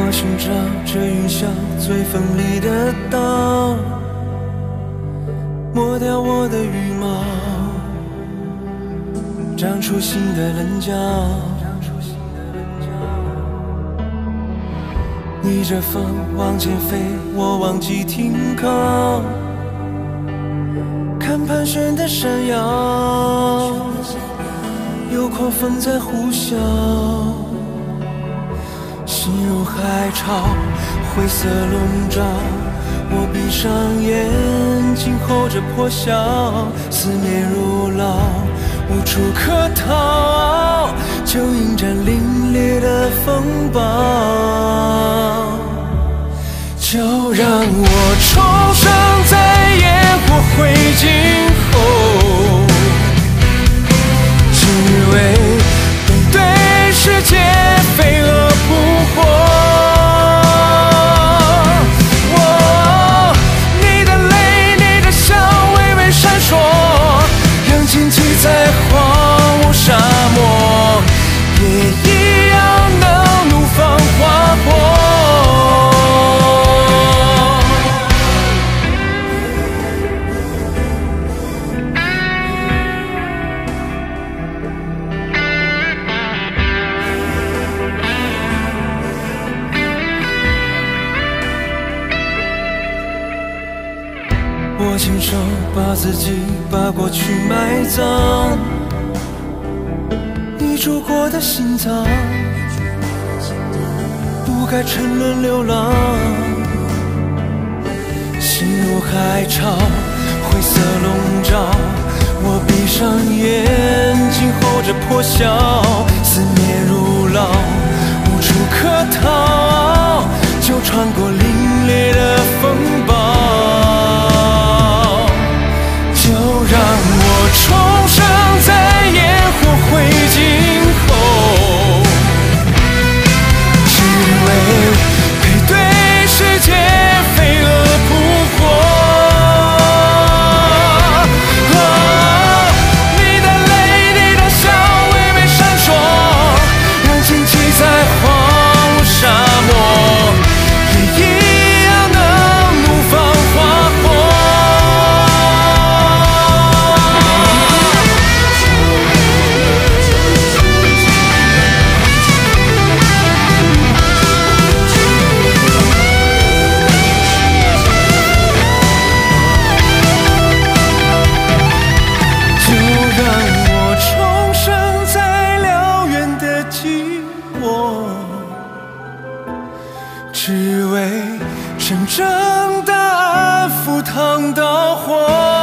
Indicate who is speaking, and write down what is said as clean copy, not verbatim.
Speaker 1: 我寻找着云霄最锋利的刀，抹掉我的羽毛，长出新的棱角。逆着风往前飞，我忘记停靠，看盘旋的山腰，有狂风在呼啸。心如海潮，灰色笼罩，我闭上眼睛候着破晓，思念如牢，无处可逃，就迎战凛冽的风暴。就让我重生在烟火灰烬后，只为背对世界飞蛾扑火。你的泪，你的笑微微闪烁，让荆棘在荒芜沙漠也一样能怒放花火。我亲手把自己，把过去埋葬，你住过的心脏，不该沉沦流浪。心如海潮，灰色笼罩，我闭上眼睛候着破晓，思念如牢，无处可逃，就穿过凛冽的风暴。就让我重生在烟火灰烬后，只为背对世界飞蛾扑火。你的泪，你的笑微微闪烁，让荆棘在荒芜沙漠也一样能怒放花火。只为真正的安抚烫到火。